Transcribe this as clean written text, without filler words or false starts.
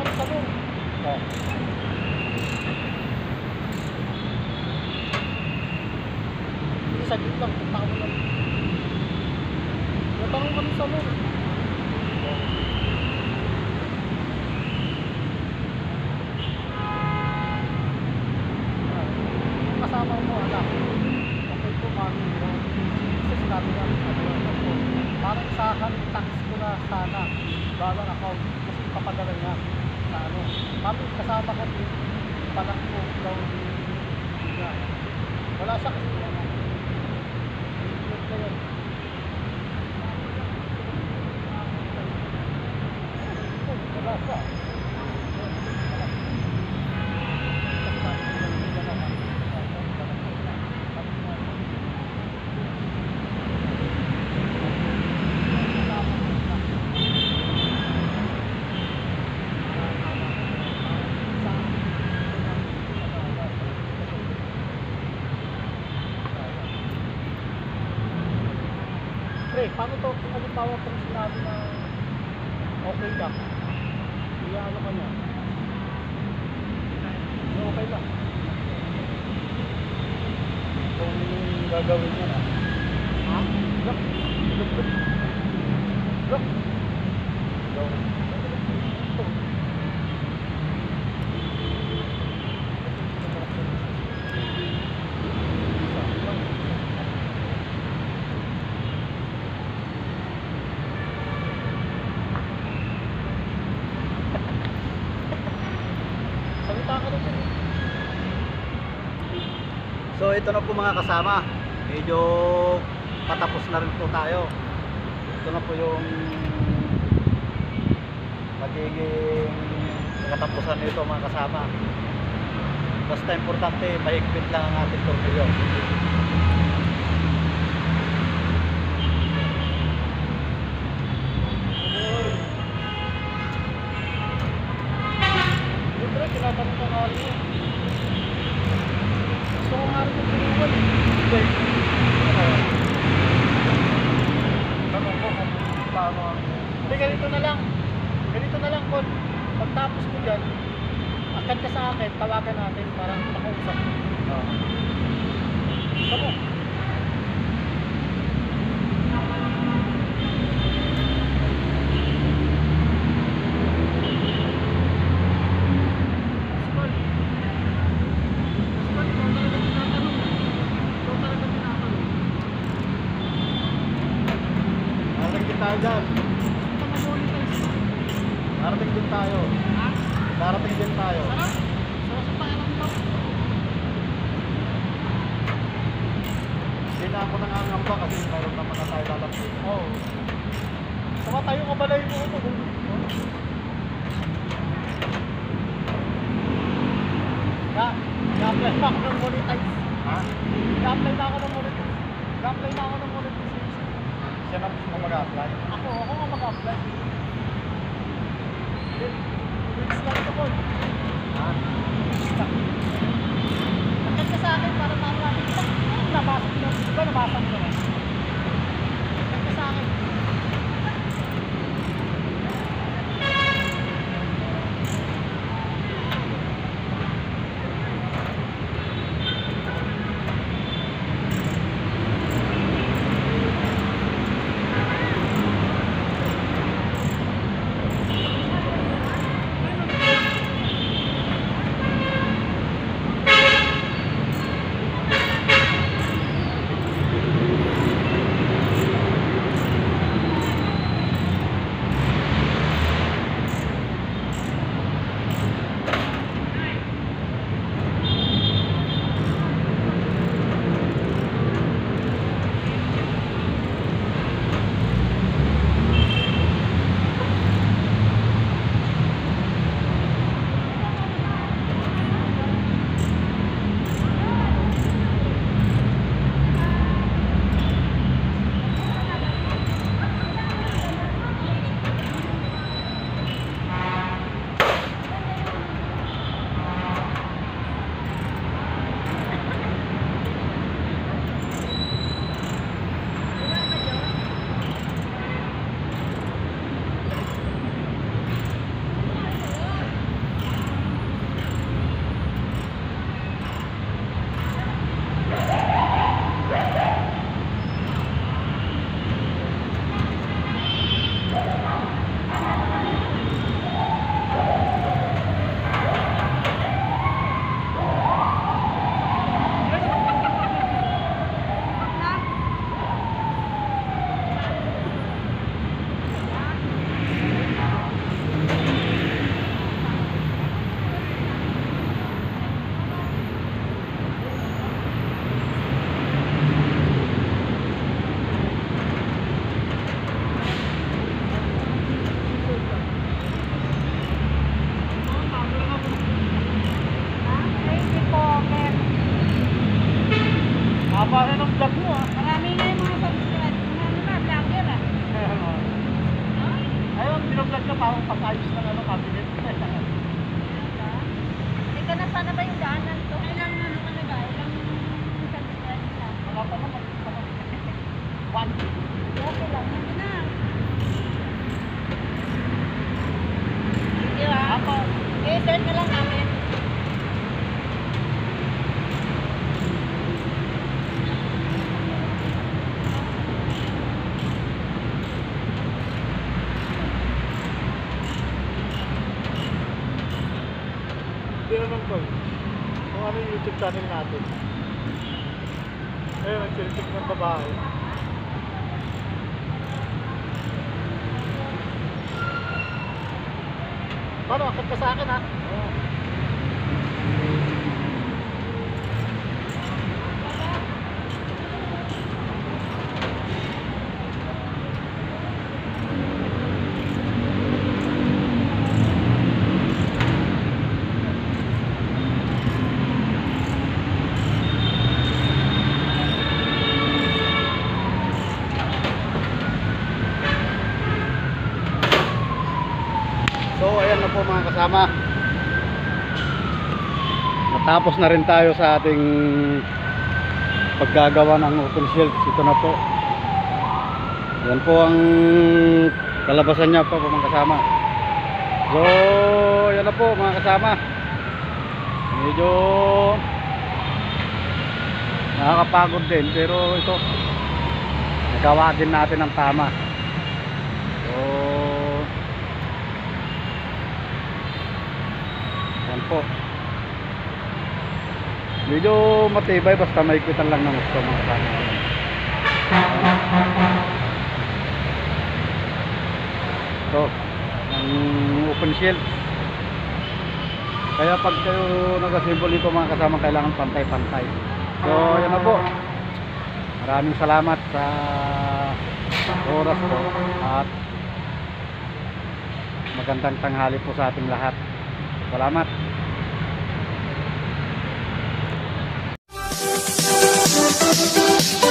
salon. Oh. Saglit lang, punta ka mo lang. Natanong ka ng salon. Kasama mo, anak. Okay po, mami. Kasi sinabi nga, parang sa akin, tax ko na sana. Dollar account. Kasi ipapadala niya sa ano. Mami, kasama ko din. Palang po daw niya. Wala siya kasi yan. Na yun. Wala siya. Pre, paano to kung halimbawa kung sinabi na okay lang? Iya ano ka niya? Okay lang. Kung gagawin niya na. Ha? Look. Look. Look. Look. Look. So ito na po mga kasama, medyo patapos na rin po tayo. Ito na po yung magiging katapusan nito mga kasama. Basta importante, mahigpit lang ang ating tornilyo. Siyempre, tinatanong ka nga rin. Gusto ko nga rin yung pinuwan. Hindi. Tanong ko kung paano. Hindi, ganito na lang. Ganito na lang, Paul. Pagtapos mo dyan, akad ka sa akin, tawagan natin para makausap. Tama. Tayo dyan. Darating din tayo. Ha? Darating din tayo. Sarap? Sarap sa pakiram to. Hindi na ako nangangamba kasi mayroon naman na tayo lalapit. Oo. Saka tayo kabalay mo ito. I-apply na ako ng monetize. Ha? I-apply na ako ng monetize. I-apply na ako ng monetization. Siya na mismo mag-apply. Ako nga mag-apply. Weeks lang ito, Paul. Ha? Weeks lang. Agad ka sa akin para namin. Nabasa ko na. Diba nabasa ko na? Agad ka sa akin. daanan to. Ilang ano ka nag ilang santimetro siya. Wala pa naman. One. Okay lang, hindi na. Di ba? Ako. I-send na lang namin. Hindi naman ko. Kung ano yung YouTube channel natin. Ayun, ang tinitik ng babae. Paano? Akit ka sa akin ha? Oo. So ayan na po mga kasama, natapos na rin tayo sa ating paggagawa ng open shelves. Ito na po, yan po ang kalabasan niya po mga kasama. So yan na po mga kasama, medyo nakakapagod din pero ito nagawa din natin ng tama. So yan po, medyo matibay basta maikwitan lang ng gusto mga kasama. So ang open shelf, kaya pag kayo nag-assemble nito mga kasama kailangan pantay-pantay. So yan na po, maraming salamat sa oras po at magandang tanghali po sa ating lahat. Salamat.